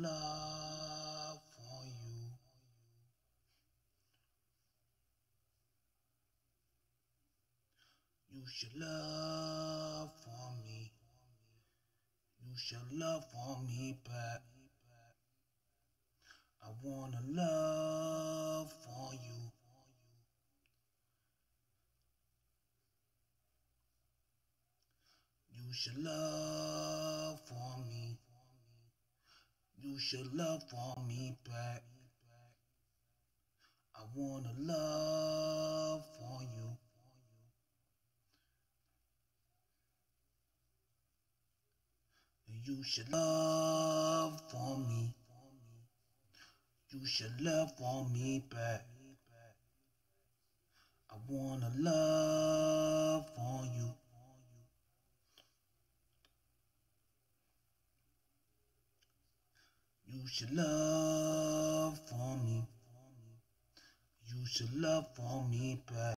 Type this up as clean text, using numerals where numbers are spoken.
love for you. You should love for me. You should love for me back. I wanna love for you. You should love for me. You should love for me back. I wanna love for you. You should love for me. You should love for me back. I wanna love for you. You should love for me. You should love for me back.